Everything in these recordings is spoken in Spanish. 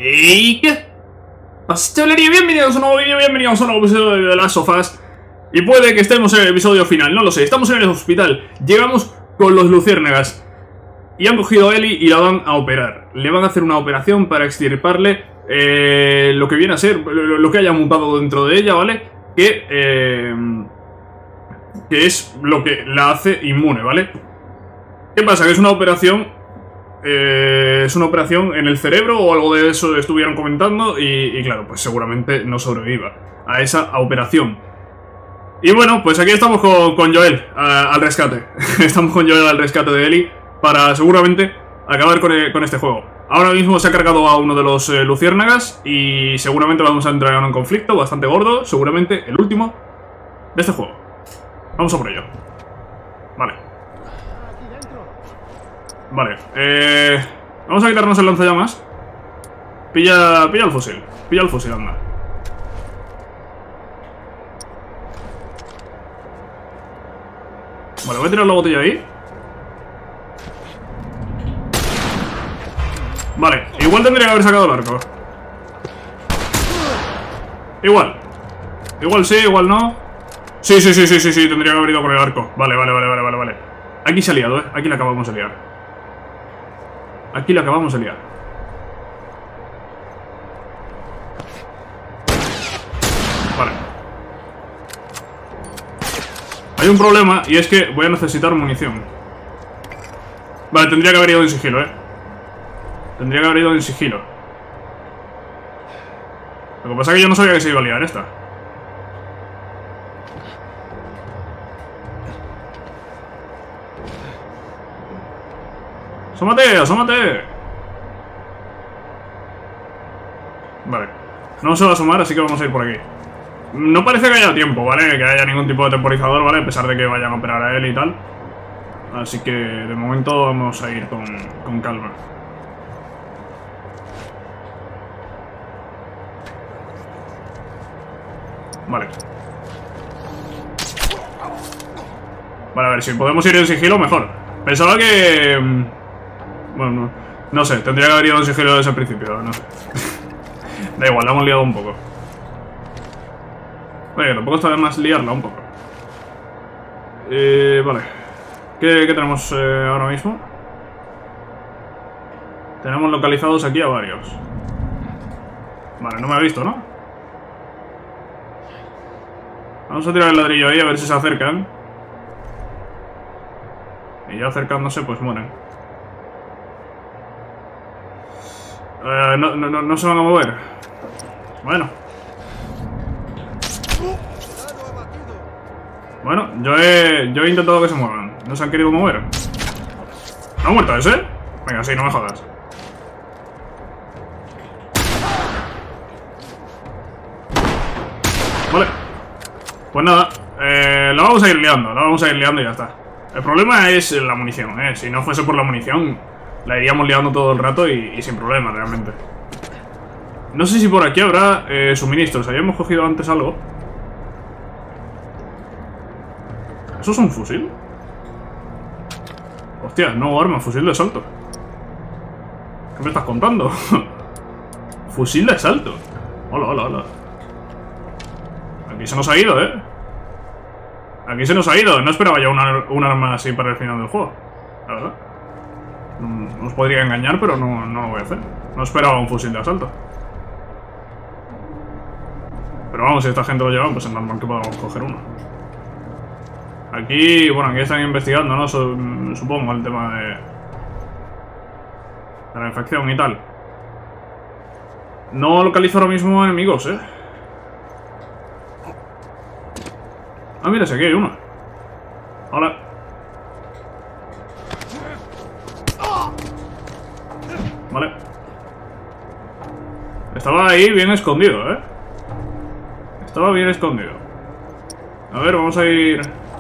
¿Y qué pasa, chavalería? Bienvenidos a un nuevo vídeo, bienvenidos a un nuevo episodio de The Last of Us. Y puede que estemos en el episodio final, no lo sé. Estamos en el hospital, llegamos con los luciérnagas y han cogido a Ellie y la van a operar. Le van a hacer una operación para extirparle lo que viene a ser, lo que haya mutado dentro de ella, ¿vale? Que es lo que la hace inmune, ¿vale? ¿Qué pasa? Que es una operación en el cerebro o algo de eso estuvieron comentando y claro, pues seguramente no sobreviva a esa operación. Y bueno, pues aquí estamos con Joel al rescate. Estamos con Joel al rescate de Ellie para seguramente acabar con este juego. Ahora mismo se ha cargado a uno de los luciérnagas y seguramente vamos a entrar en un conflicto bastante gordo, seguramente el último de este juego. Vamos a por ello. Vale. Vale, vamos a quitarnos el lanzallamas. Pilla el fusil. Pilla el fusil, anda. Vale, voy a tirar la botella ahí. Vale, igual tendría que haber sacado el arco. Igual sí, igual no. Sí, tendría que haber ido con el arco. Vale. Aquí se ha liado, aquí la acabamos de liar. Aquí la acabamos de liar. Vale. Hay un problema y es que voy a necesitar munición. Vale, tendría que haber ido en sigilo, Tendría que haber ido en sigilo. Lo que pasa es que yo no sabía que se iba a liar esta. ¡Asómate! ¡Asómate! Vale. No se va a asomar, así que vamos a ir por aquí. No parece que haya tiempo, ¿vale? Que haya ningún tipo de temporizador, ¿vale? A pesar de que vayan a operar a él y tal. Así que de momento vamos a ir con calma. Vale. Vale, a ver, si podemos ir en sigilo, mejor. Pensaba que... Bueno, no sé, tendría que haber ido en sigilo desde el principio, no sé. Da igual, la hemos liado un poco. Oye, tampoco está de más liarla un poco. Vale. ¿Qué tenemos ahora mismo? Tenemos localizados aquí a varios. Vale, no me ha visto, ¿no? Vamos a tirar el ladrillo ahí a ver si se acercan. Y ya acercándose, pues mueren. No se van a mover. Bueno. Bueno, yo he intentado que se muevan. No se han querido mover. ¿No ha muerto ese? Venga, sí, no me jodas. Vale. Pues nada, la vamos a ir liando y ya está. El problema es la munición, Si no fuese por la munición, la iríamos liando todo el rato y sin problema, realmente. No sé si por aquí habrá suministros. Habíamos cogido antes algo. ¿Eso es un fusil? Hostia, nuevo arma, fusil de asalto. ¿Qué me estás contando? Fusil de asalto. Hola. Aquí se nos ha ido, Aquí se nos ha ido. No esperaba ya un arma así para el final del juego, la verdad. Nos podría engañar, pero no lo voy a hacer. No esperaba un fusil de asalto. Pero vamos, si esta gente lo lleva, pues es normal que podamos coger uno. Aquí, bueno, aquí están investigando, ¿no? Supongo el tema de la infección y tal. No localizo ahora mismo enemigos, Ah, mira, si aquí hay uno. Hola. Vale. Estaba ahí bien escondido, Estaba bien escondido. A ver, vamos a ir...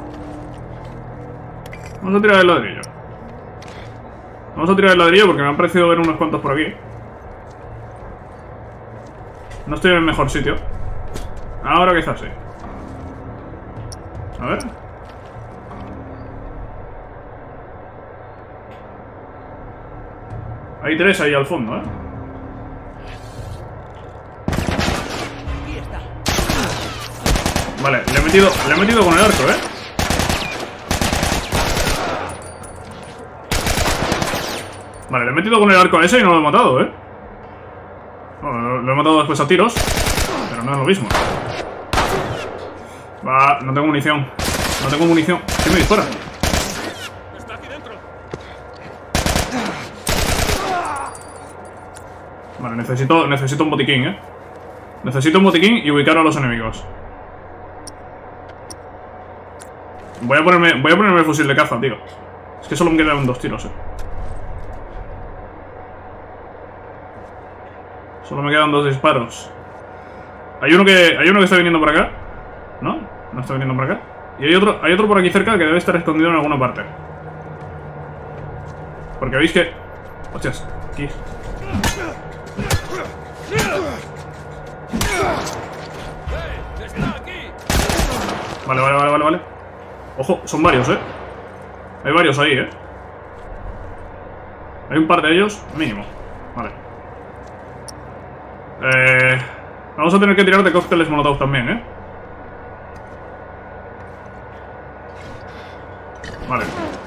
Vamos a tirar el ladrillo. Vamos a tirar el ladrillo porque me han parecido ver unos cuantos por aquí. No estoy en el mejor sitio. Ahora quizás sí. A ver. Hay tres ahí al fondo, Vale, le he metido con el arco, Vale, le he metido con el arco a ese y no lo he matado, Bueno, lo he matado después a tiros, pero no es lo mismo. Va, no tengo munición. No tengo munición. ¿Quién me dispara? Está aquí dentro. Vale, necesito un botiquín, Necesito un botiquín y ubicar a los enemigos. Voy a ponerme el fusil de caza, tío. Es que solo me quedan 2 tiros, Solo me quedan 2 disparos. Hay uno que está viniendo por acá. ¿No? No está viniendo por acá. Y hay otro por aquí cerca que debe estar escondido en alguna parte. Porque veis que... Hostias, aquí. Vale. Ojo, son varios, Hay varios ahí, Hay un par de ellos, mínimo. Vale. Vamos a tener que tirar de cócteles molotov también, Vale.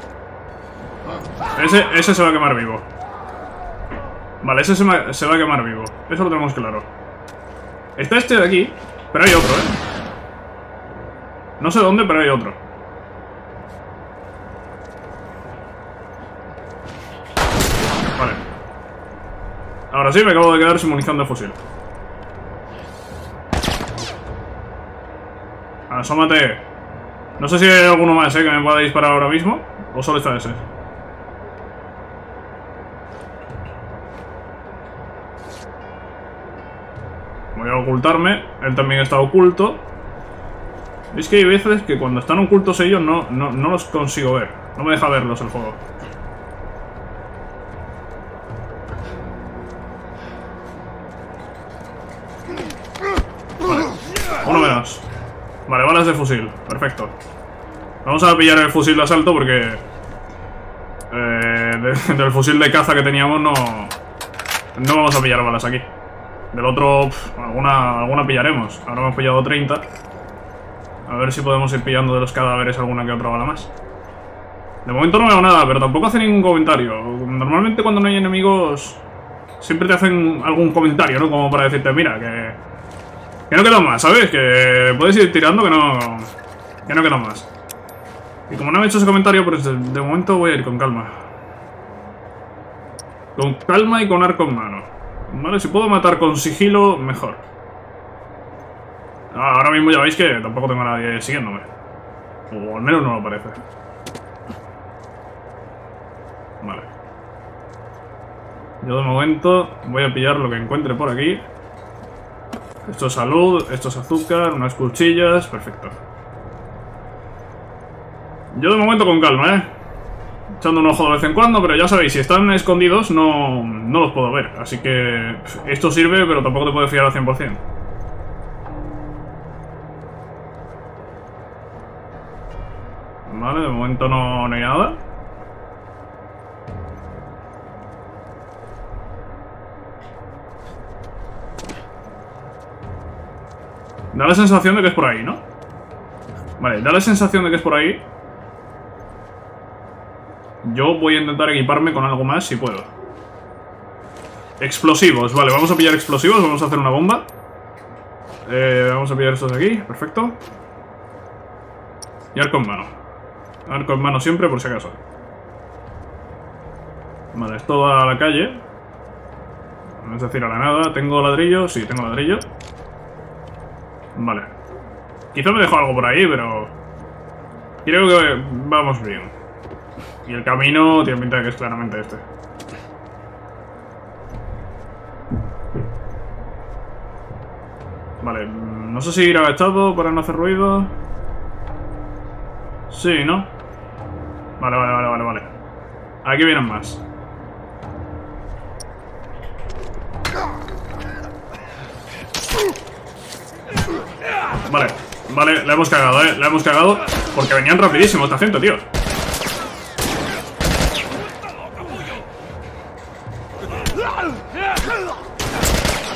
Ese se va a quemar vivo. Vale, ese se va a quemar vivo. Eso lo tenemos claro. Está este de aquí, pero hay otro, No sé dónde, pero hay otro. Vale. Ahora sí, me acabo de quedar sin munición de fusil. Asómate. No sé si hay alguno más, que me pueda disparar ahora mismo. O solo está ese. Voy a ocultarme. Él también está oculto. Es que hay veces que cuando están ocultos ellos no los consigo ver. No me deja verlos el juego. Vale. Uno menos. Vale, balas de fusil. Perfecto. Vamos a pillar el fusil de asalto porque... del fusil de caza que teníamos no vamos a pillar balas aquí. Del otro, alguna pillaremos. Ahora hemos pillado 30. A ver si podemos ir pillando de los cadáveres alguna que otra bala más. De momento no veo nada, pero tampoco hace ningún comentario. Normalmente cuando no hay enemigos siempre te hacen algún comentario, ¿no? Como para decirte, mira, que no queda más, ¿sabes? Que puedes ir tirando, que no queda más. Y como no me he hecho ese comentario, pues de momento voy a ir con calma. Con calma y con arco en mano. Vale, si puedo matar con sigilo, mejor. Ahora mismo ya veis que tampoco tengo a nadie siguiéndome. O al menos no lo parece. Vale. Yo de momento voy a pillar lo que encuentre por aquí. Esto es salud, esto es azúcar, unas cuchillas, perfecto. Yo de momento con calma, echando un ojo de vez en cuando, pero ya sabéis, si están escondidos no los puedo ver. Así que esto sirve, pero tampoco te puedes fiar al 100%. Vale, de momento no hay nada. Da la sensación de que es por ahí, ¿no? Vale, da la sensación de que es por ahí. Yo voy a intentar equiparme con algo más si puedo. Explosivos, vale, vamos a pillar explosivos. Vamos a hacer una bomba. Vamos a pillar estos de aquí, perfecto. Y arco en mano. Arco en mano siempre, por si acaso. Vale, esto va a la calle. Es decir, a la nada. ¿Tengo ladrillo? Sí, tengo ladrillo. Vale. Quizá me dejo algo por ahí, pero... creo que vamos bien. Y el camino tiene pinta de que es claramente este. Vale, no sé si ir agachado para no hacer ruido. Sí, ¿no? Vale. Aquí vienen más. Vale, la hemos cagado, la hemos cagado. Porque venían rapidísimo esta gente, tío.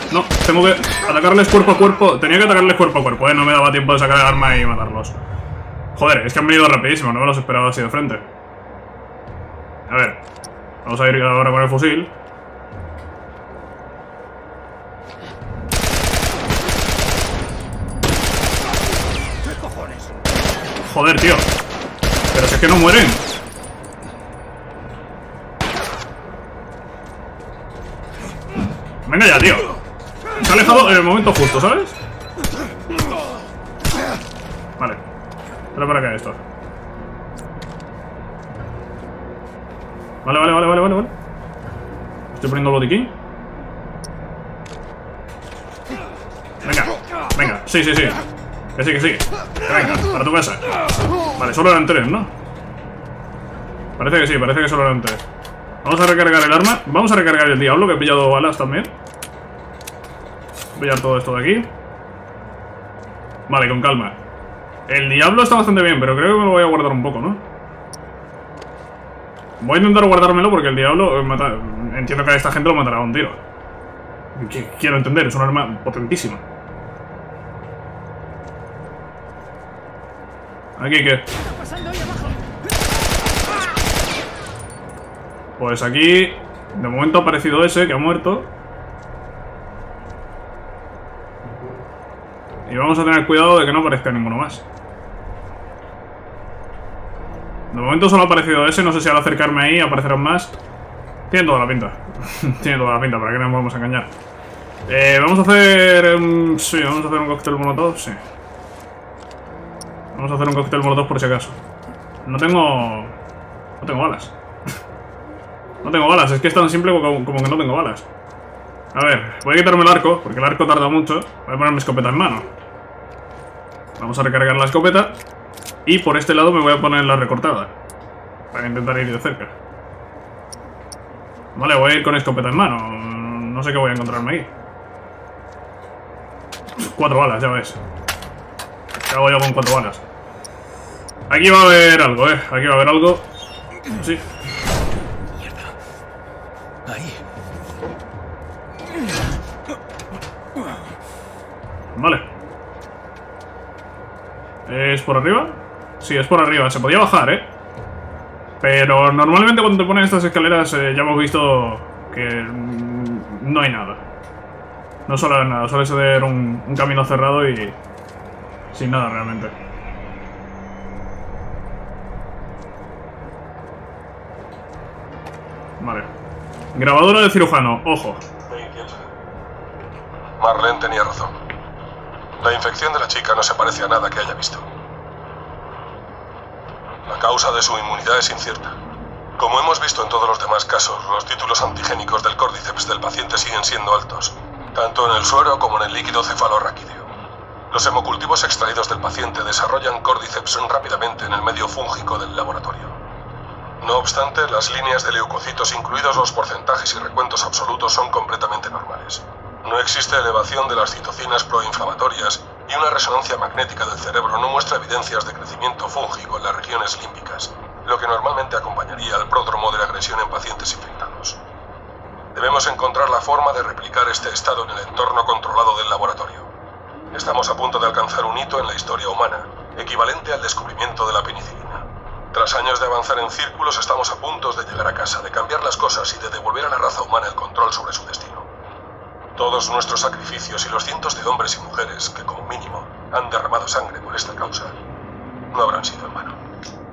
No, tengo que atacarles cuerpo a cuerpo. Tenía que atacarles cuerpo a cuerpo, no me daba tiempo de sacar el arma y matarlos. Joder, es que han venido rapidísimo, no me los esperaba así de frente. A ver, vamos a ir ahora con el fusil. Joder, tío. Pero si es que no mueren. Venga ya, tío. Se ha alejado en el momento justo, ¿sabes? Vale. Trae para acá esto. Vale. Estoy poniendo el botiquín. Venga. Sí. Que sí. Venga, para tu casa. Vale, solo eran 3, ¿no? Parece que solo eran 3. Vamos a recargar el arma. Vamos a recargar el diablo, que he pillado balas también. Voy a pillar todo esto de aquí. Vale, con calma. El diablo está bastante bien, pero creo que me lo voy a guardar un poco, ¿no? Voy a intentar guardármelo porque el diablo entiendo que a esta gente lo matará a un tiro. Quiero entender, es un arma potentísima. ¿Aquí qué? Pues aquí, de momento ha aparecido ese que ha muerto. Y vamos a tener cuidado de que no aparezca ninguno más. De momento solo ha aparecido ese, no sé si al acercarme ahí aparecerán más. Tiene toda la pinta. Tiene toda la pinta, ¿para qué nos vamos a engañar? Vamos a hacer... sí, vamos a hacer un cóctel molotov, sí. Vamos a hacer un cóctel molotov por si acaso. No tengo balas. No tengo balas, es que es tan simple como que no tengo balas. A ver, voy a quitarme el arco, porque el arco tarda mucho. Voy a poner mi escopeta en mano. Vamos a recargar la escopeta. Y por este lado me voy a poner la recortada, para intentar ir de cerca. Vale, voy a ir con escopeta en mano. No sé qué voy a encontrarme ahí. 4 balas, ya ves. ¿Qué hago yo con 4 balas? Aquí va a haber algo, Aquí va a haber algo. Sí. Mierda. Ahí. Vale. ¿Es por arriba? Sí, es por arriba. Se podía bajar, Pero normalmente cuando te ponen estas escaleras ya hemos visto que no hay nada. No suele haber nada. Suele ser un camino cerrado y sin nada realmente. Vale. Grabadora de cirujano. Ojo. Marlene tenía razón. La infección de la chica no se parece a nada que haya visto. La causa de su inmunidad es incierta. Como hemos visto en todos los demás casos, los títulos antigénicos del córdiceps del paciente siguen siendo altos, tanto en el suero como en el líquido cefalorraquídeo. Los hemocultivos extraídos del paciente desarrollan córdiceps rápidamente en el medio fúngico del laboratorio. No obstante, las líneas de leucocitos, incluidos los porcentajes y recuentos absolutos, son completamente normales. No existe elevación de las citocinas proinflamatorias y una resonancia magnética del cerebro no muestra evidencias de crecimiento fúngico en las regiones límbicas, lo que normalmente acompañaría al pródromo de la agresión en pacientes infectados. Debemos encontrar la forma de replicar este estado en el entorno controlado del laboratorio. Estamos a punto de alcanzar un hito en la historia humana, equivalente al descubrimiento de la penicilina. Tras años de avanzar en círculos, estamos a punto de llegar a casa, de cambiar las cosas y de devolver a la raza humana el control sobre su destino. Todos nuestros sacrificios y los cientos de hombres y mujeres que, como mínimo, han derramado sangre por esta causa, no habrán sido en vano.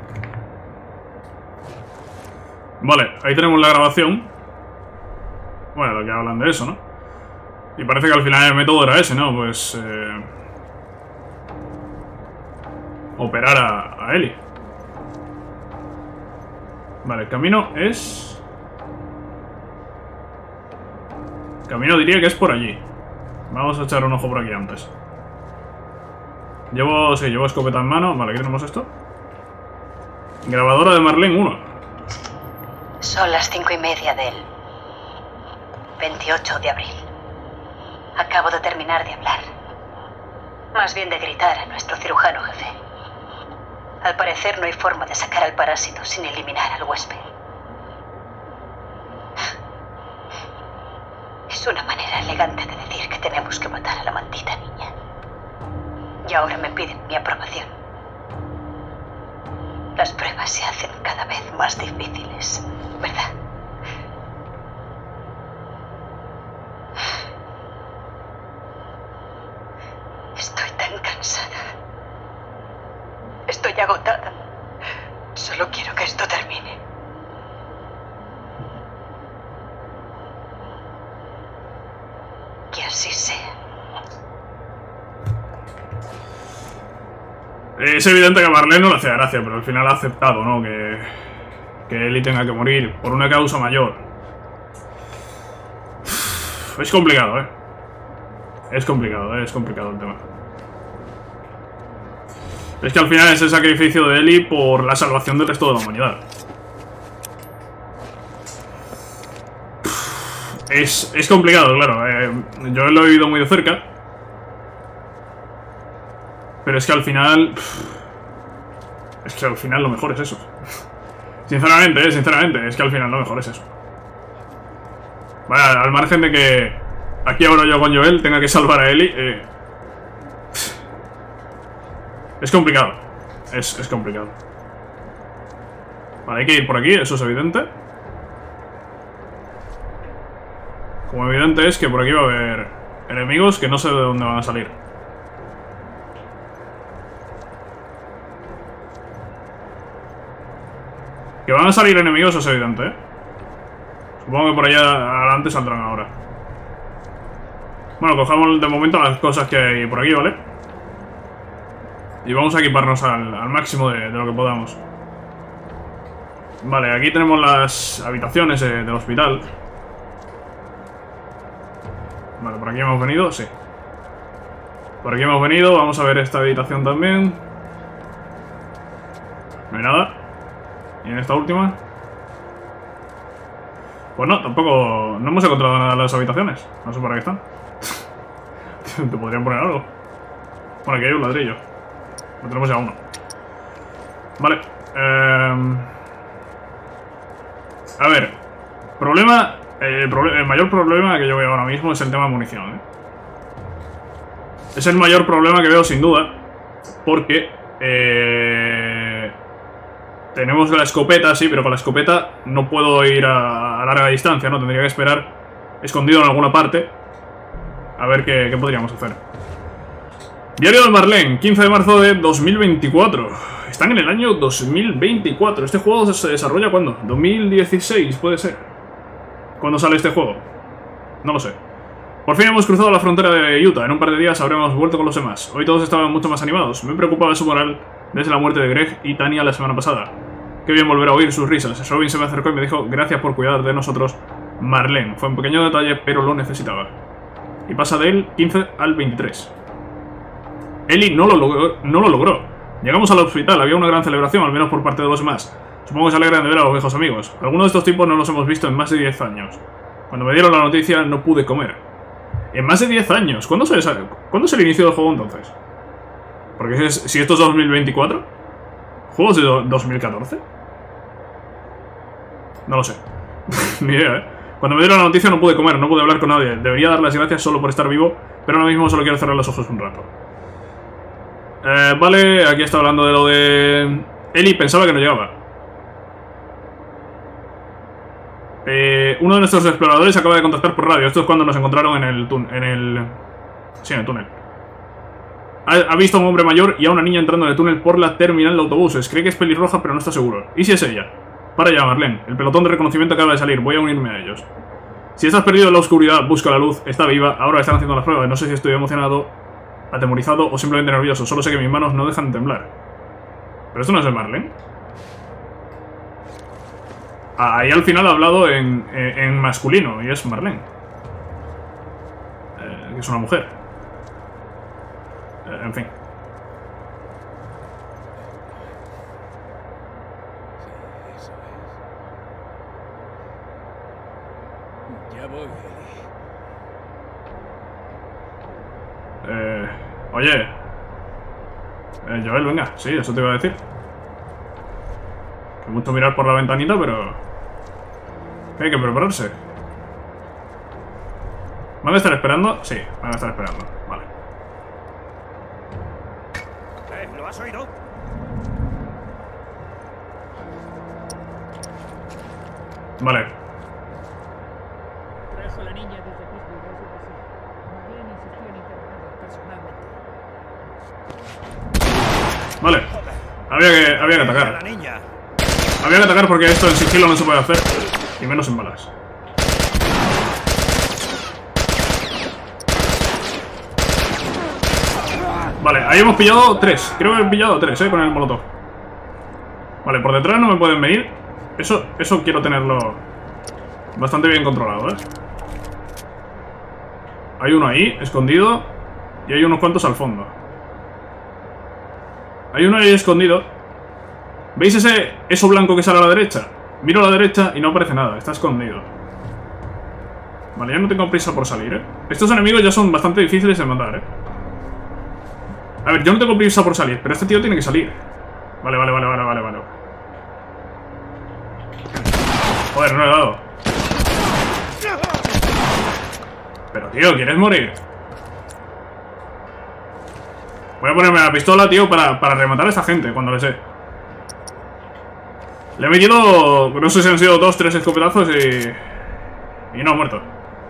Vale, ahí tenemos la grabación. Bueno, lo que hablan de eso, ¿no? Y parece que al final el método era ese, ¿no? Pues... operar a Ellie. Vale, el camino es... El camino diría que es por allí. Vamos a echar un ojo por aquí antes. Llevo escopeta en mano. Vale, ¿qué tenemos esto? Grabadora de Marlene 1. Son las 5:30 del 28 de abril. Acabo de terminar de hablar. Más bien de gritar a nuestro cirujano jefe. Al parecer no hay forma de sacar al parásito sin eliminar al huésped. Es una manera elegante de decir que tenemos que matar a la maldita niña. Y ahora me piden mi aprobación. Las pruebas se hacen cada vez más difíciles, ¿verdad? Estoy tan cansada. Estoy agotada. Solo quiero que esto termine. Que así sea. Es evidente que a Marlene no le hace gracia, pero al final ha aceptado, ¿no? Que Ellie tenga que morir por una causa mayor. Es complicado, ¿eh? Es complicado el tema. Es que al final es el sacrificio de Ellie por la salvación del resto de la humanidad. Es complicado, claro. Yo lo he vivido muy de cerca. Pero es que al final... Es que al final lo mejor es eso. Sinceramente, es que al final lo mejor es eso. Vaya, al margen de que aquí ahora yo con Joel tenga que salvar a Ellie, es complicado. Es complicado. Vale, hay que ir por aquí, eso es evidente. Como evidente es que por aquí va a haber enemigos que no sé de dónde van a salir. Que van a salir enemigos es evidente, ¿eh? Supongo que por allá adelante saldrán ahora. Bueno, cojamos de momento las cosas que hay por aquí, ¿vale? Y vamos a equiparnos al máximo de lo que podamos. Vale, aquí tenemos las habitaciones del hospital. Vale, por aquí hemos venido, sí. Por aquí hemos venido, vamos a ver esta habitación también. No hay nada. ¿Y en esta última? Pues no, tampoco... No hemos encontrado nada en las habitaciones. No sé para qué están. Te podrían poner algo. Bueno, aquí hay un ladrillo. Lo tenemos ya uno. Vale. A ver. Problema... el mayor problema que yo veo ahora mismo es el tema de munición, ¿eh? Es el mayor problema que veo sin duda. Porque... tenemos la escopeta, sí, pero con la escopeta no puedo ir a larga distancia, ¿no? Tendría que esperar escondido en alguna parte a ver qué podríamos hacer. Diario de Marlene, 15 de marzo de 2024. Están en el año 2024. ¿Este juego se desarrolla cuándo? ¿2016 puede ser? ¿Cuándo sale este juego? No lo sé. Por fin hemos cruzado la frontera de Utah. En un par de días habremos vuelto con los demás. Hoy todos estaban mucho más animados. Me preocupaba su moral desde la muerte de Greg y Tanya la semana pasada. Qué bien volver a oír sus risas. Robin se me acercó y me dijo: gracias por cuidar de nosotros, Marlene. Fue un pequeño detalle, pero lo necesitaba. Y pasa del 15 al 23. Ellie no lo logró. Llegamos al hospital, había una gran celebración, al menos por parte de los demás. Supongo que se alegran de ver a los viejos amigos. Algunos de estos tipos no los hemos visto en más de 10 años. Cuando me dieron la noticia no pude comer. En más de 10 años. ¿Cuándo es el inicio del juego entonces? Porque si esto es 2024, ¿juegos de 2014? No lo sé. Ni idea, ¿eh? Cuando me dieron la noticia no pude comer, no pude hablar con nadie. Debería dar las gracias solo por estar vivo, pero ahora mismo solo quiero cerrar los ojos un rato. Vale, aquí está hablando de lo de... Ellie pensaba que no llegaba. Uno de nuestros exploradores acaba de contactar por radio. Esto es cuando nos encontraron en el túnel. Sí, en el túnel. Ha visto a un hombre mayor y a una niña entrando en el túnel por la terminal de autobuses. Cree que es pelirroja, pero no está seguro. ¿Y si es ella? Para allá, Marlene. El pelotón de reconocimiento acaba de salir. Voy a unirme a ellos. Si estás perdido en la oscuridad, busca la luz. Está viva. Ahora están haciendo las pruebas. No sé si estoy emocionado, atemorizado o simplemente nervioso. Solo sé que mis manos no dejan de temblar. Pero esto no es el Marlene. Ahí al final ha hablado en masculino y es Marlene. Que es una mujer. En fin. Ya voy, Oye. Joel, venga. Sí, eso te iba a decir. Que mucho mirar por la ventanita, pero... hay que prepararse. ¿Van a estar esperando? Sí, van a estar esperando. Vale. ¿Lo has oído? Vale. Trajo a la niña desde Pittsburgh, eso que sí. Marlene insistió en interrogarla personalmente. Vale. Había que atacar. La niña. Había que atacar porque esto en sigilo no se puede hacer. Y menos en balas. Vale, ahí hemos pillado 3. Creo que he pillado 3, con el molotov. Vale, por detrás no me pueden venir. Eso quiero tenerlo bastante bien controlado, Hay uno ahí, escondido. Y hay unos cuantos al fondo. Hay uno ahí escondido. ¿Veis eso blanco que sale a la derecha? Miro a la derecha y no aparece nada, está escondido. Vale, ya no tengo prisa por salir, Estos enemigos ya son bastante difíciles de matar, A ver, yo no tengo prisa por salir, pero este tío tiene que salir. Vale. Joder, no le he dado. Pero, tío, ¿quieres morir? Voy a ponerme la pistola, tío, para rematar a esta gente cuando le sé. Le he metido... No sé si han sido 2 o 3 escopetazos y no ha muerto.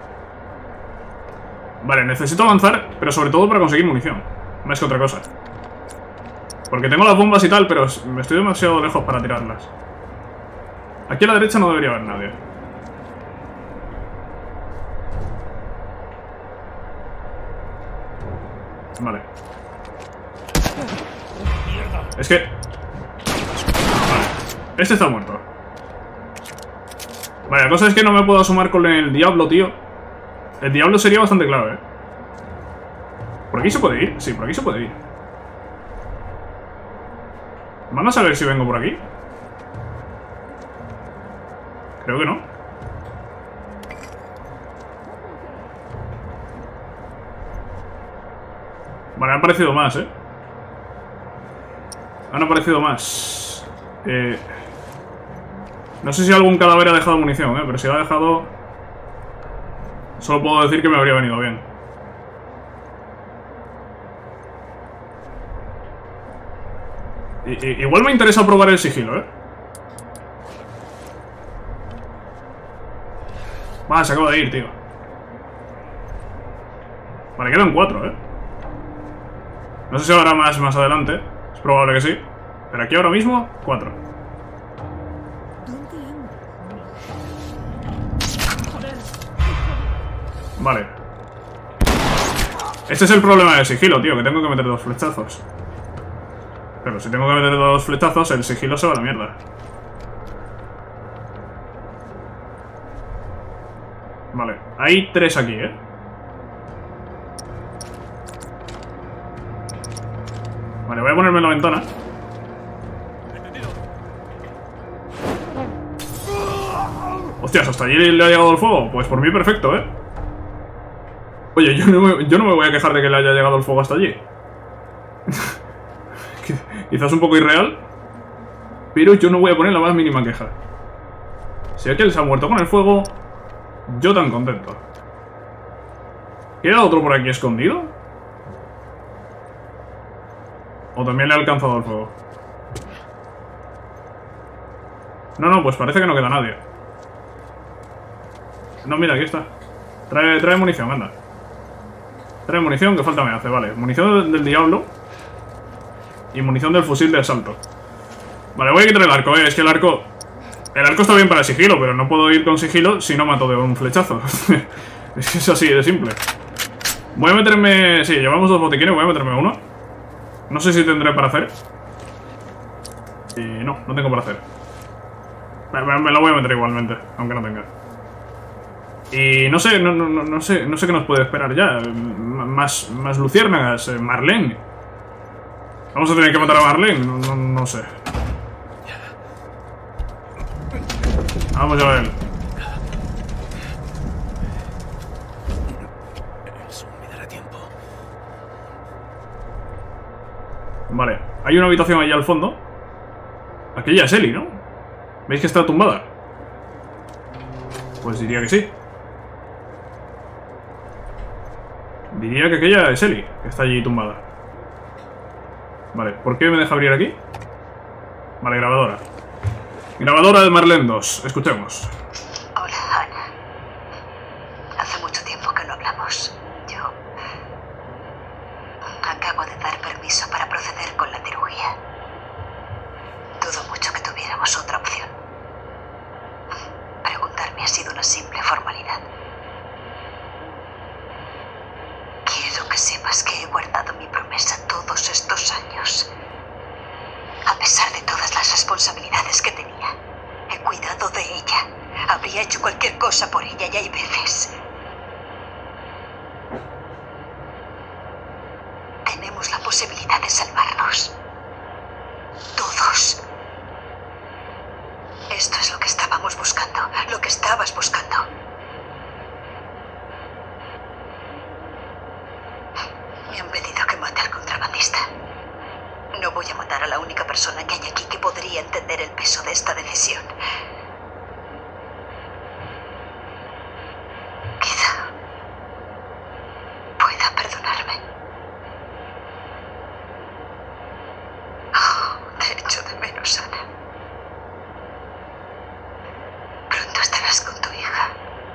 Vale, necesito avanzar, pero sobre todo para conseguir munición. Más que otra cosa. Porque tengo las bombas y tal, pero me estoy demasiado lejos para tirarlas. Aquí a la derecha no debería haber nadie. Vale. Es que... Vale. Este está muerto. Vale, la cosa es que no me puedo asomar con el diablo, tío. El diablo sería bastante clave, ¿Por aquí se puede ir? Sí, por aquí se puede ir. ¿Van a saber si vengo por aquí? Creo que no. Vale, han aparecido más, Han aparecido más. No sé si algún cadáver ha dejado munición, pero si lo ha dejado... Solo puedo decir que me habría venido bien. Igual me interesa probar el sigilo, Va, se acaba de ir, tío. Vale, quedan 4, No sé si habrá más adelante. Es probable que sí. Pero aquí ahora mismo, 4. Vale. Este es el problema del sigilo, tío, que tengo que meter 2 flechazos. Pero si tengo que meter 2 flechazos, el sigilo se va a la mierda. Vale, hay 3 aquí, Vale, voy a ponerme en la ventana. Hostias, ¿hasta allí le ha llegado el fuego? Pues por mí perfecto, Oye, yo no me voy a quejar de que le haya llegado el fuego hasta allí. Quizás un poco irreal, pero yo no voy a poner la más mínima queja. Si aquel se ha muerto con el fuego, yo tan contento. ¿Queda otro por aquí escondido? ¿O también le ha alcanzado el fuego? No, pues parece que no queda nadie. No, mira, aquí está. Trae munición, anda. Trae munición, que falta me hace, vale. Munición del diablo. Y munición del fusil de asalto. Vale, voy a quitar el arco, es que el arco... El arco está bien para el sigilo, pero no puedo ir con sigilo si no mato de un flechazo. Es así de simple. Voy a meterme... Sí, llevamos 2 botiquines, voy a meterme uno. No sé si tendré para hacer. Y no tengo para hacer. Me lo voy a meter igualmente, aunque no tenga. Y no sé, no sé qué nos puede esperar ya. Más luciérnagas, Marlene. Vamos a tener que matar a Marlene, no sé. Vamos a ver. Eso me dará tiempo. Vale, hay una habitación allá al fondo. Aquella es Ellie, ¿no? ¿Veis que está tumbada? Pues diría que sí. Diría que aquella es Ellie, que está allí tumbada. Vale, ¿por qué me deja abrir aquí? Vale, grabadora. Grabadora de Marlene 2, escuchemos. Hola, Ana. Hace mucho tiempo que no hablamos. Yo acabo de dar permiso para proceder con la cirugía. Dudo mucho que tuviéramos otra opción. Preguntarme ha sido una simple formalidad. Quiero que sepas que he guardado mi promesa todos estos años. A pesar de todas las responsabilidades que tenía, he cuidado de ella. Habría hecho cualquier cosa por ella y hay veces. Tenemos la posibilidad de salvarnos. Todos. Esto es lo que estábamos buscando, lo que estabas buscando. Me han pedido que mate al contrabandista. No voy a matar a la única persona que hay aquí que podría entender el peso de esta decisión. Quizá pueda perdonarme. Oh, te echo de menos, Ana. Pronto estarás con tu hija.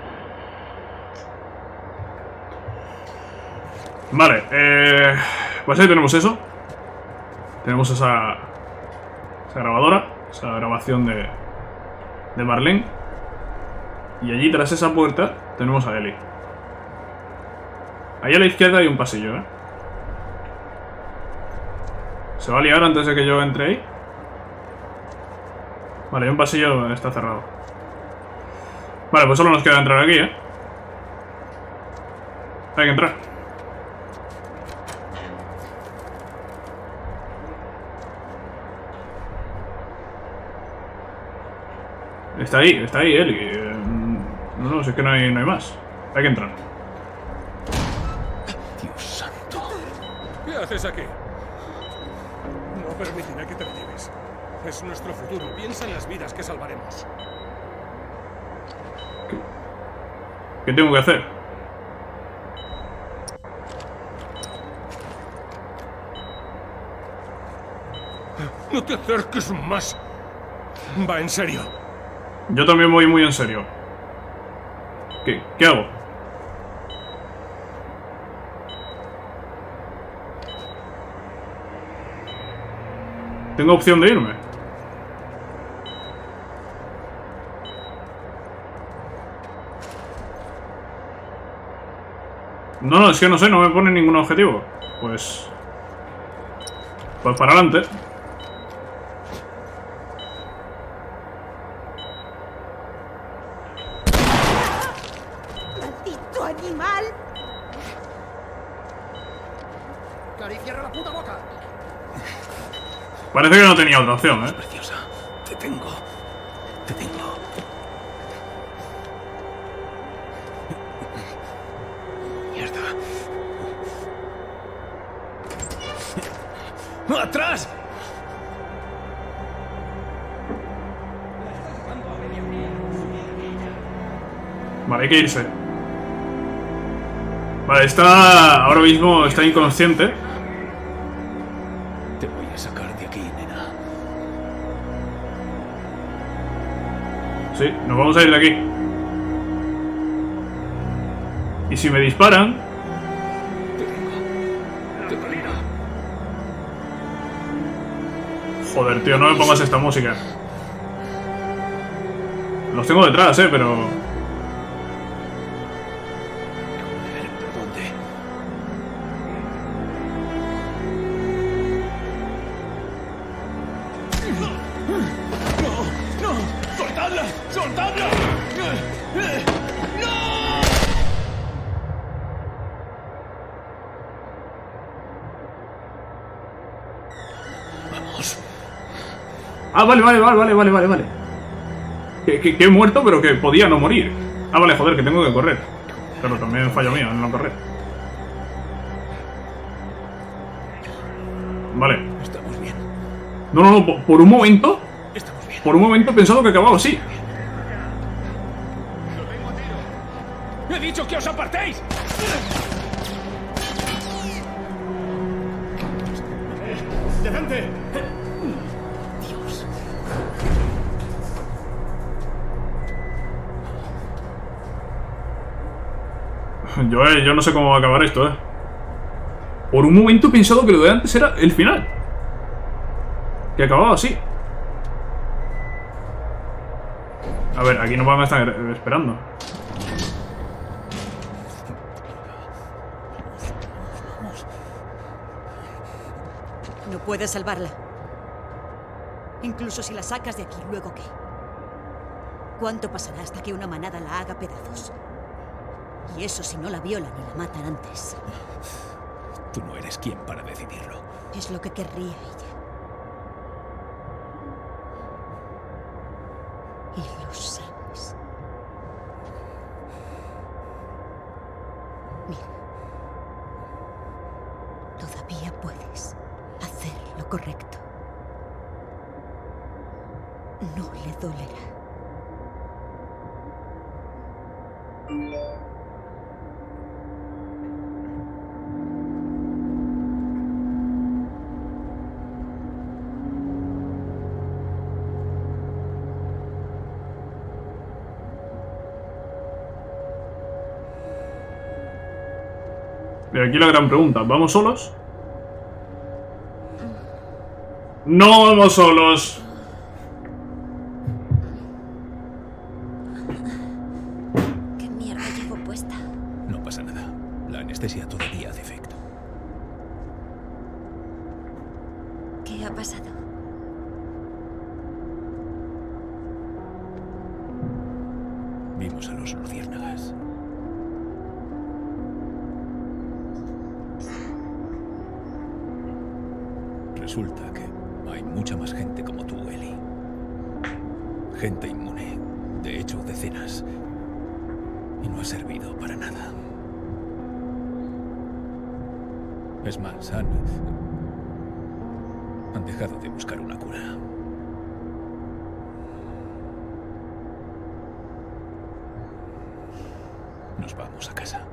Vale, pues ahí tenemos eso. Tenemos esa grabadora, esa grabación de Marlene. Y allí tras esa puerta tenemos a Ellie. Ahí a la izquierda hay un pasillo, ¿eh? ¿Se va a liar antes de que yo entre ahí? Vale, hay un pasillo, está cerrado. Vale, pues solo nos queda entrar aquí, ¿eh? Hay que entrar. Está ahí, Ellie. No, es que no hay más. Hay que entrar. Dios santo. ¿Qué haces aquí? No permitiré que te lo lleves. Es nuestro futuro. Piensa en las vidas que salvaremos. ¿Qué tengo que hacer? No te acerques más. Va en serio. Yo también voy muy en serio. ¿Qué hago? ¿Tengo opción de irme? No, es que no sé, no me pone ningún objetivo. Pues para adelante. ¡Maldito animal! Cari, cierra la puta boca. Parece que no tenía otra opción, ¿eh? Preciosa. Te tengo. Te tengo. Mierda. ¡Atrás! Vale, hay que irse. Vale, ahora mismo está inconsciente. Te voy a sacar de aquí, nena. Sí, nos vamos a ir de aquí. Y si me disparan... Te tengo. Te tengo. Joder, tío, no me pongas esta música. Los tengo detrás, pero... ¿Dónde? ¡No! ¡No! ¡Soltadla! ¡Soltadla! ¡No! Vamos. Ah, vale. Que he muerto, pero que podía no morir. Ah, vale, joder, que tengo que correr. Pero también fallo mío en no correr. Vale. Estamos bien. No, por un momento... Estamos bien. Por un momento he pensado que acababa así. ¡He dicho que os apartéis! adelante! Dios. Yo no sé cómo va a acabar esto, ¿eh? Por un momento he pensado que lo de antes era el final. Que acababa así. A ver, aquí nos van a estar esperando. No puedes salvarla. Incluso si la sacas de aquí, ¿luego qué? ¿Cuánto pasará hasta que una manada la haga pedazos? Y eso si no la violan y la matan antes. Tú no eres quien para decidirlo. Es lo que querría ella. Y lo sabes. Mira. Todavía puedes hacer lo correcto. No le dolerá. Y aquí la gran pregunta, ¿vamos solos? ¡No vamos solos! ¿Qué mierda llevo puesta? No pasa nada. La anestesia todavía hace efecto. ¿Qué ha pasado? Vimos a los luciérnagas. Resulta que hay mucha más gente como tú, Ellie. Gente inmune. De hecho, decenas. Y no ha servido para nada. Es más, han dejado de buscar una cura. Nos vamos a casa.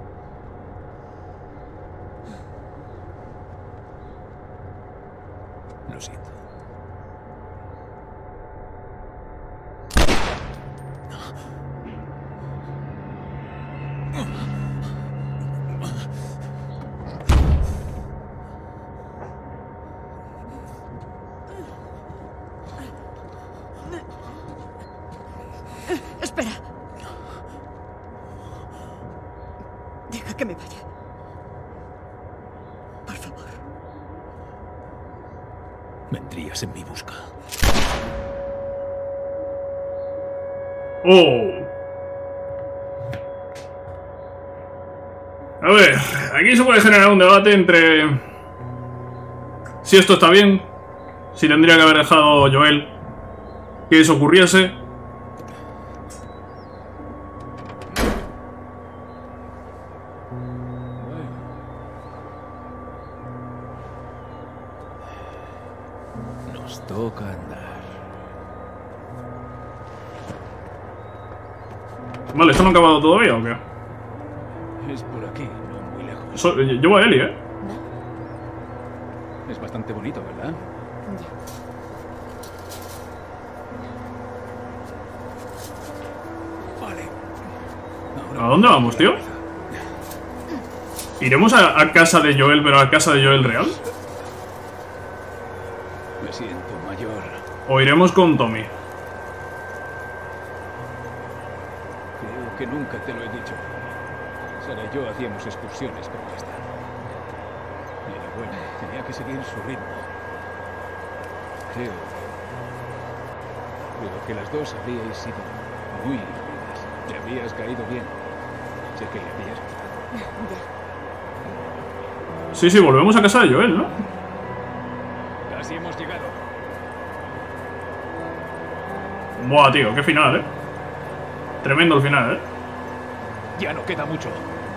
Lo siento. Espera. Deja que me vaya. Por favor. Vendrías en mi busca. ¡Oh! A ver, aquí se puede generar un debate entre si esto está bien, si tendría que haber dejado Joel que eso ocurriese. Nos toca andar. Vale, ¿esto no ha acabado todavía o qué? Es por aquí, no muy lejos. Llevo a Ellie, ¿eh? Es bastante bonito, ¿verdad? Vale. Ahora ¿A dónde vamos, tío? ¿Iremos a casa de Joel, pero a casa de Joel real? me siento mayor. ¿O iremos con Tommy? Creo que nunca te lo he dicho. Sara y yo hacíamos excursiones como esta. Era bueno, tenía que seguir su ritmo. Creo que las dos habríais sido muy lindas. Le habrías caído bien. Sé que le habrías gustado. Sí, sí, volvemos a casa de Joel, ¿no? Casi hemos llegado. Buah, tío, qué final, ¿eh? Tremendo el final, ¿eh? Ya no queda mucho.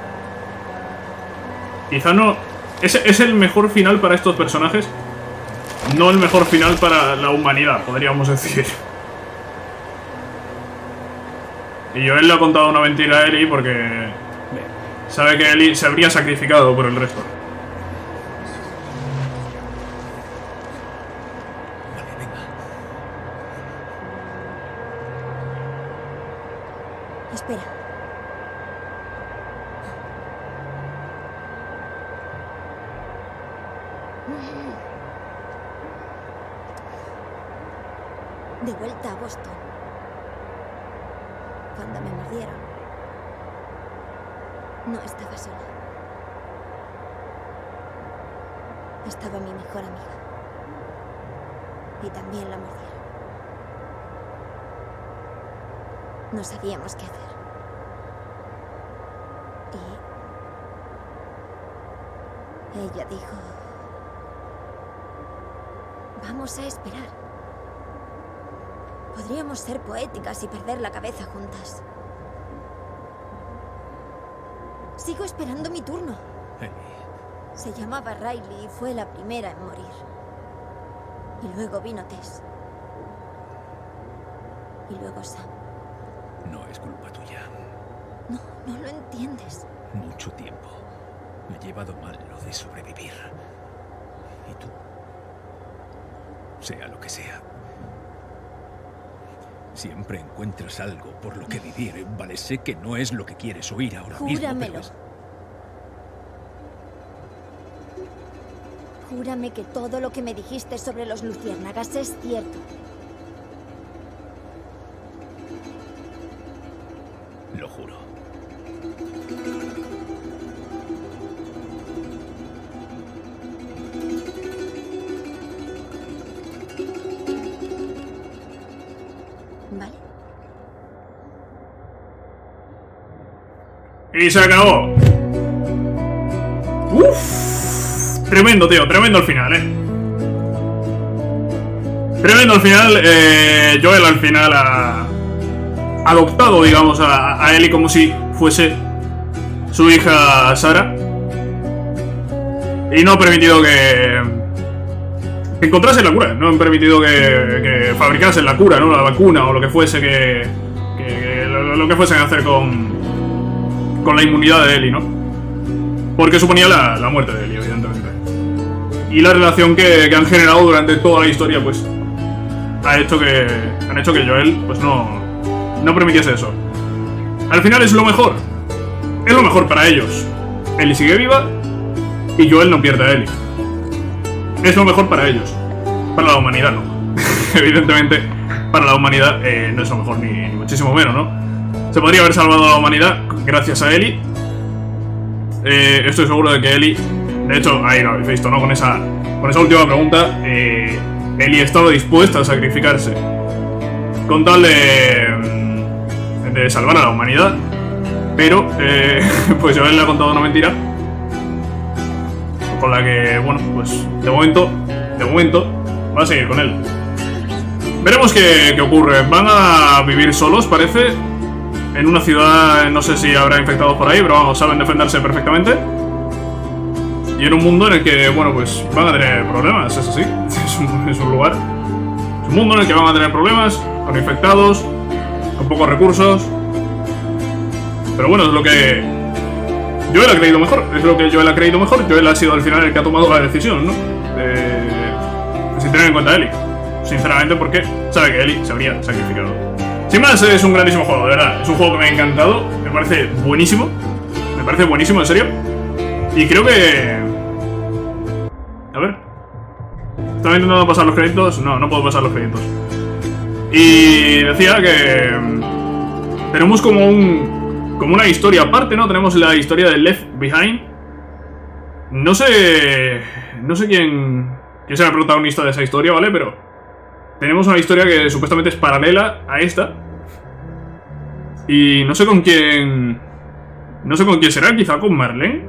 Quizá no... Es el mejor final para estos personajes. No el mejor final para la humanidad, podríamos decir. Y Joel le ha contado una mentira a Ellie porque sabe que Ellie se habría sacrificado por el resto. De vuelta a Boston. Cuando me mordieron, no estaba sola. Estaba mi mejor amiga. Y también la mordieron. No sabíamos qué hacer. Y ella dijo: vamos a esperar. Podríamos ser poéticas y perder la cabeza juntas. Sigo esperando mi turno. Se llamaba Riley y fue la primera en morir. Y luego vino Tess. Y luego Sam. No es culpa tuya. No, no lo entiendes. Mucho tiempo. Me he llevado mal lo de sobrevivir. Y tú, sea lo que sea, siempre encuentras algo por lo que vivir. Vale, sé que no es lo que quieres oír ahora mismo, Júramelo. pero es... Júrame que todo lo que me dijiste sobre los luciérnagas es cierto. Lo juro. ¿Vale? Y se acabó. Uff. Tremendo, tío. Tremendo el final, Tremendo el final. Joel al final ha adoptado, digamos, a Ellie como si fuese su hija Sarah. Y no ha permitido que encontrase la cura. No han permitido que fabricase la cura, ¿no? La vacuna o lo que fuese lo que fuesen a hacer con la inmunidad de Ellie, ¿no? Porque suponía la muerte de Ellie, evidentemente. Y la relación que han generado durante toda la historia, pues han hecho que Joel, pues no permitiese eso. Al final es lo mejor. Es lo mejor para ellos. Ellie sigue viva y Joel no pierde a Ellie. Es lo mejor para ellos. Para la humanidad no. Evidentemente, para la humanidad no es lo mejor, ni muchísimo menos, ¿no? Se podría haber salvado a la humanidad gracias a Ellie. Estoy seguro de que Ellie... De hecho, ahí lo habéis visto, ¿no? Con esa última pregunta, Ellie estaba dispuesta a sacrificarse con tal de salvar a la humanidad. Pero, pues Joel le ha contado una mentira con la que, bueno, pues de momento va a seguir con él. Veremos qué ocurre. Van a vivir solos, parece, en una ciudad. No sé si habrá infectados por ahí, pero vamos, saben defenderse perfectamente. Y en un mundo en el que, bueno, pues van a tener problemas, eso sí. Es un lugar, es un mundo en el que van a tener problemas, con infectados, con pocos recursos. Pero bueno, es lo que Joel ha creído mejor. Es lo que Joel ha creído mejor. Joel ha sido al final el que ha tomado la decisión, ¿no? Sin tener en cuenta a Ellie. Sinceramente, porque sabe que Ellie se habría sacrificado. Sin más, es un grandísimo juego, de verdad. Es un juego que me ha encantado. Me parece buenísimo. Me parece buenísimo, en serio. Y creo que... A ver. Estaba intentando pasar los créditos. No puedo pasar los créditos. Y decía que... tenemos como una historia aparte, ¿no? Tenemos la historia de Left Behind. No sé quién será el protagonista de esa historia, ¿vale? Pero tenemos una historia que supuestamente es paralela a esta. Y no sé con quién será, quizá con Marlene.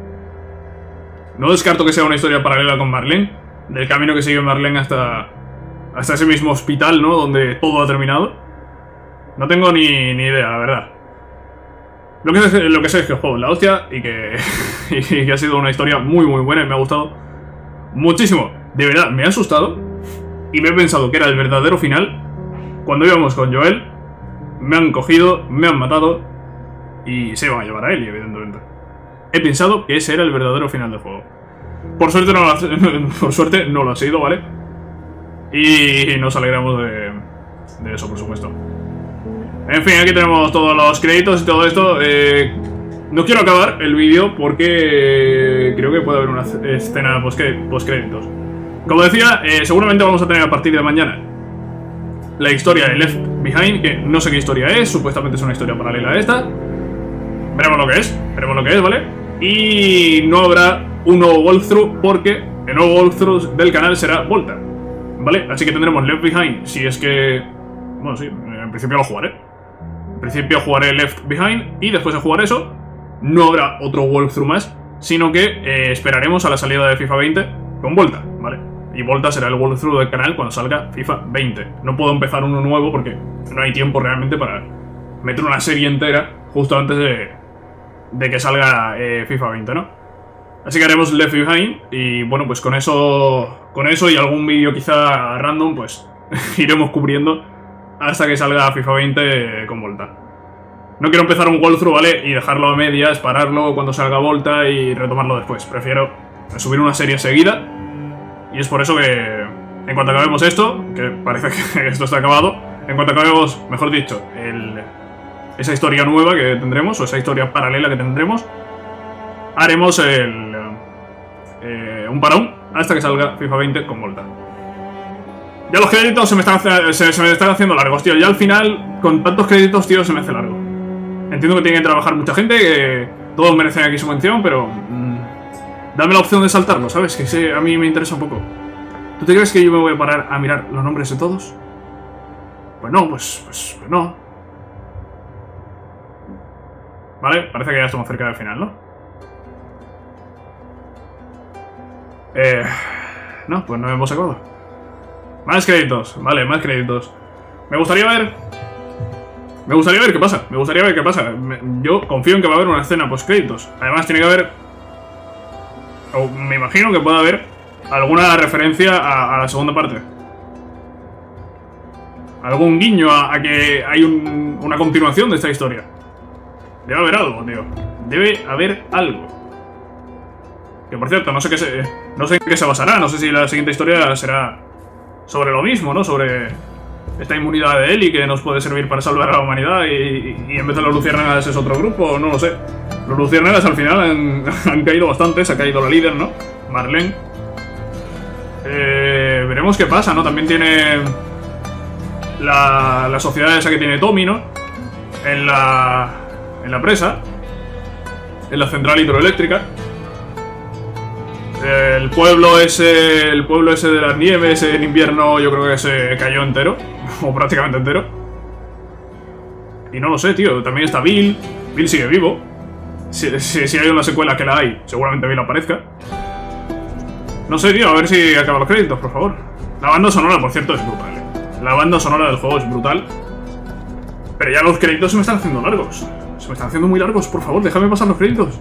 No descarto que sea una historia paralela con Marlene, del camino que sigue Marlene hasta ese mismo hospital, ¿no? Donde todo ha terminado. No tengo ni idea, la verdad. Lo que sé es que el juego es la hostia y que ha sido una historia muy buena y me ha gustado muchísimo. De verdad, me ha asustado y me he pensado que era el verdadero final. Cuando íbamos con Joel, me han cogido, me han matado y se iban a llevar a Ellie, evidentemente. He pensado que ese era el verdadero final del juego. Por suerte no lo ha sido, ¿vale? Y nos alegramos de eso, por supuesto. En fin, aquí tenemos todos los créditos y todo esto. No quiero acabar el vídeo porque creo que puede haber una escena post-créditos. Como decía, seguramente vamos a tener a partir de mañana la historia de Left Behind, que no sé qué historia es, supuestamente es una historia paralela a esta. Veremos lo que es, ¿vale? Y no habrá un nuevo walkthrough porque el nuevo walkthrough del canal será Volta, ¿vale? Así que tendremos Left Behind, si es que... Bueno, sí, en principio lo jugaré. En principio jugaré Left Behind y después de jugar eso, no habrá otro walkthrough más, sino que esperaremos a la salida de FIFA 20 con Volta, ¿vale? Y Volta será el walkthrough del canal cuando salga FIFA 20. No puedo empezar uno nuevo porque no hay tiempo realmente para meter una serie entera justo antes de que salga FIFA 20, ¿no? Así que haremos Left Behind y bueno, pues con eso y algún vídeo quizá random, pues iremos cubriendo hasta que salga FIFA 20 con Volta. No quiero empezar un walkthrough, ¿vale? Y dejarlo a medias, pararlo cuando salga Volta y retomarlo después. Prefiero subir una serie seguida. Y es por eso que en cuanto acabemos esto, que parece que esto está acabado, en cuanto acabemos, mejor dicho, esa historia nueva que tendremos, o esa historia paralela que tendremos, haremos un parón hasta que salga FIFA 20 con Volta. Ya los créditos se me están haciendo largos, tío. Ya al final, con tantos créditos, tío, se me hace largo. Entiendo que tiene que trabajar mucha gente, que todos merecen aquí su mención, pero... dame la opción de saltarlo, ¿sabes? Que a mí me interesa un poco. ¿Tú te crees que yo me voy a parar a mirar los nombres de todos? Pues no, pues no. Vale, parece que ya estamos cerca del final, ¿no? No, pues no hemos acabado. Más créditos, vale, más créditos. Me gustaría ver qué pasa. Yo confío en que va a haber una escena post créditos. Además tiene que haber... o me imagino que pueda haber alguna referencia a la segunda parte. Algún guiño a que hay una continuación de esta historia. Debe haber algo, tío. Debe haber algo. Que por cierto, no sé en qué se basará. No sé si la siguiente historia será sobre lo mismo, ¿no? Sobre esta inmunidad de Ellie que nos puede servir para salvar a la humanidad y en vez de los luciérnagas es otro grupo, no lo sé. Los luciérnagas al final han caído bastante, se ha caído la líder, ¿no? Marlene. Veremos qué pasa, ¿no? También tiene la sociedad esa que tiene Tommy, ¿no? En la presa. En la central hidroeléctrica. El pueblo ese de las nieves en invierno yo creo que se cayó entero. O prácticamente entero. Y no lo sé, tío. También está Bill. Bill sigue vivo. Si hay una secuela, que la hay, seguramente Bill aparezca. No sé, tío, a ver si acaban los créditos, por favor. La banda sonora, por cierto, es brutal. La banda sonora del juego es brutal. Pero ya los créditos se me están haciendo largos. Se me están haciendo muy largos, por favor, déjame pasar los créditos.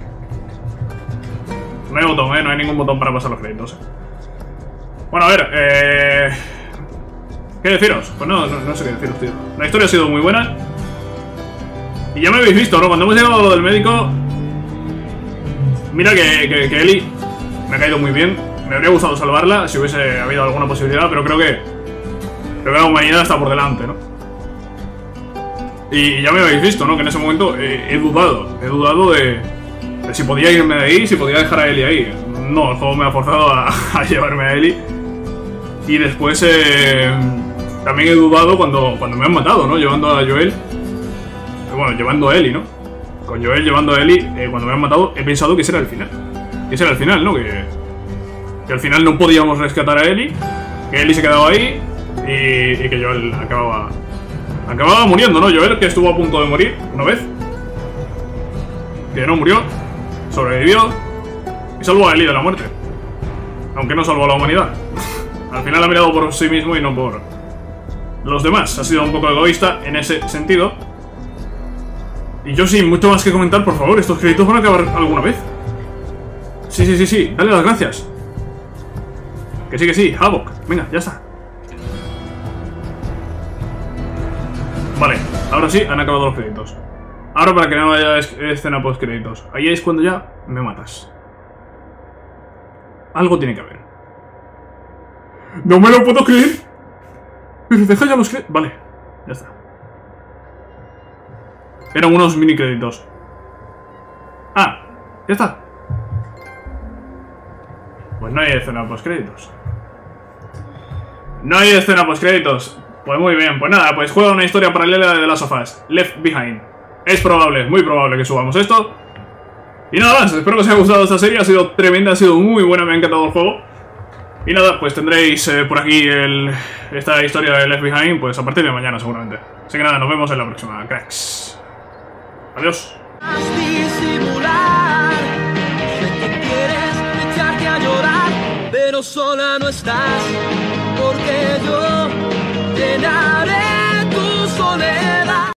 No hay botón, no hay ningún botón para pasar los créditos. Bueno, a ver, ¿qué deciros? Pues no sé qué deciros, tío. La historia ha sido muy buena. Y ya me habéis visto, ¿no? Cuando hemos llegado a lo del médico... Mira que Ellie me ha caído muy bien. Me habría gustado salvarla si hubiese habido alguna posibilidad, pero creo que la humanidad está por delante, ¿no? Y ya me habéis visto, ¿no? Que en ese momento he dudado de si podía irme de ahí, si podía dejar a Ellie ahí. No, el juego me ha forzado a llevarme a Ellie. Y después también he dudado cuando me han matado, ¿no? Llevando a Joel. Bueno, llevando a Ellie, ¿no? Con Joel llevando a Ellie, cuando me han matado, he pensado que ese era el final. Que ese era el final, ¿no? Que al final no podíamos rescatar a Ellie. Que Ellie se quedaba ahí. Y que Joel acababa muriendo, ¿no? Joel, que estuvo a punto de morir una vez. Que no murió. Sobrevivió. Y salvó a Ellie de la muerte. Aunque no salvó a la humanidad. Al final ha mirado por sí mismo y no por los demás. Ha sido un poco egoísta en ese sentido. Y yo sin mucho más que comentar, por favor, estos créditos van a acabar alguna vez. Sí, dale las gracias. Que sí, Havoc. Venga, ya está. Vale, ahora sí, han acabado los créditos. Ahora para que no haya escena post créditos. Ahí es cuando ya me matas. Algo tiene que haber. ¡No me lo puedo creer! Pero deja ya los créditos. Vale, ya está. Eran unos mini créditos. Ah, ya está. Pues no hay escena post créditos. No hay escena post créditos. Pues muy bien, pues nada, pues juega una historia paralela de The Last of Us, Left Behind. Es probable, muy probable que subamos esto. Y nada más, espero que os haya gustado esta serie, ha sido tremenda, ha sido muy buena, me ha encantado el juego. Y nada, pues tendréis por aquí esta historia de Left Behind, pues a partir de mañana seguramente. Así que nada, nos vemos en la próxima, cracks. Adiós. Pero sola no estás, porque yo